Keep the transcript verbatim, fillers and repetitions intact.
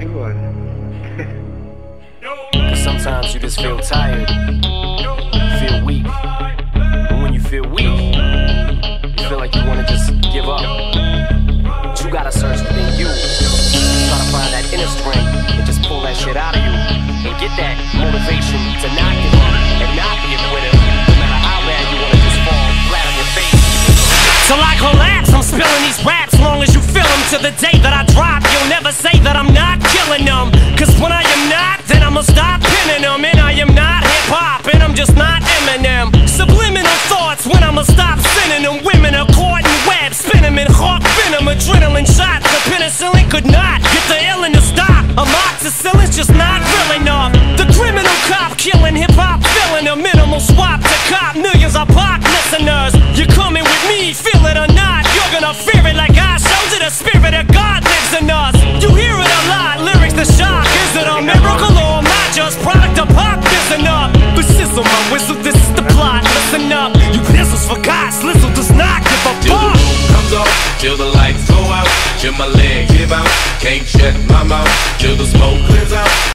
agora. Cause sometimes you just feel tired, you feel weak. And when you feel weak, you feel like you wanna just give up. But you gotta search within you. Try to find that inner strength and just pull that shit out of you. And get that motivation to not give up and not be a quitter. No matter how bad you wanna just fall flat on your face. Till I collapse, I'm spilling these raps. Long as you feel them, to the day that I drop, you'll never say that I'm not killing them. Cause when I am not, then I'ma stop pinning them. And I am not hip-hop, and I'm just not Eminem. Subliminal thoughts when I'ma stop sending them. Women are caught in webs, spin them in hawk venom. Adrenaline shots, the penicillin could not get the illin to stop. Amoxicillin's just not real enough. The criminal cop killing hip-hop, filling a minimal swap to cop millions of pop listeners. You're coming with me, feel it or not, you're gonna fear it like I showed you. The spirit of God lives in us. You hear it a lot, lyrics to shock. Is it a miracle or am I just product of pop? Listen up, but sizzle my whistle, this is the plot. Listen up, you pistols forgot, Slizzle does not give a Till fuck. the roof comes off, till the lights go out, till my leg give out, can't shut my mouth, till the smoke clears out.